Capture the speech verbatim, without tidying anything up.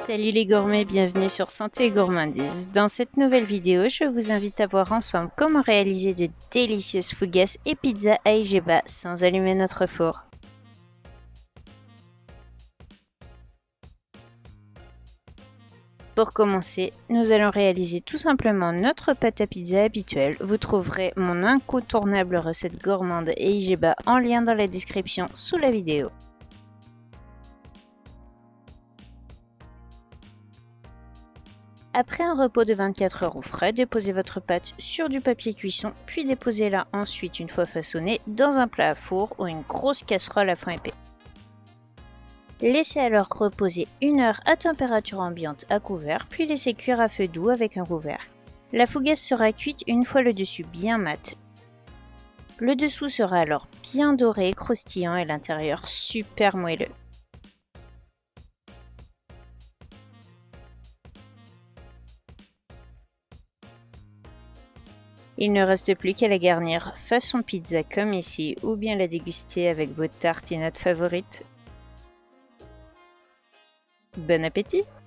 Salut les gourmets, bienvenue sur Santé et Gourmandise. Dans cette nouvelle vidéo, je vous invite à voir ensemble comment réaliser de délicieuses fougasses et pizzas à Igeba sans allumer notre four. Pour commencer, nous allons réaliser tout simplement notre pâte à pizza habituelle. Vous trouverez mon incontournable recette gourmande et Igeba en lien dans la description sous la vidéo. Après un repos de vingt-quatre heures au frais, déposez votre pâte sur du papier cuisson, puis déposez-la ensuite, une fois façonnée, dans un plat à four ou une grosse casserole à fond épais. Laissez alors reposer une heure à température ambiante à couvert, puis laissez cuire à feu doux avec un couvercle. La fougasse sera cuite une fois le dessus bien mat. Le dessous sera alors bien doré, croustillant et l'intérieur super moelleux. Il ne reste plus qu'à la garnir façon pizza comme ici, ou bien la déguster avec vos tartinades favorites. Bon appétit!